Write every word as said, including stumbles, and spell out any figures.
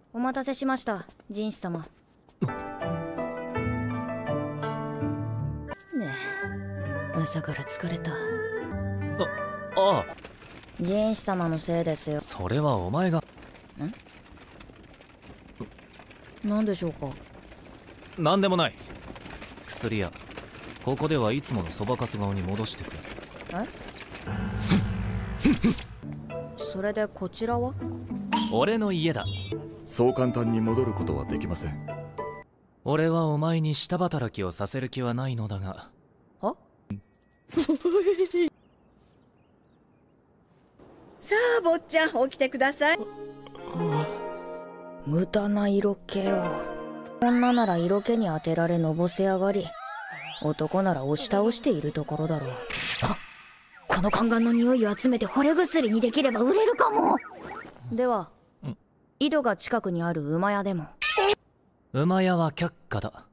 お待たせしました、陣師様。ねえ、朝から疲れた。 あ、ああ。 陣師様のせいですよ。 それはお前が。ん？ 何でしょうか。 何でもない。薬屋、ここではいつものそばかす顔に戻してくれ。 え？それでこちらは？ 俺の家だ。 そう簡単に戻ることはできません。 俺はお前に下働きをさせる気はないのだが。 は？ さあ坊ちゃん、起きてください。 無駄な色気を。女なら色気に当てられのぼせ上がり、男なら押し倒しているところだろう。この宦官の匂いを集めて惚れ薬にできれば売れるかも。では井戸が近くにある馬屋でも。 馬屋は却下だ。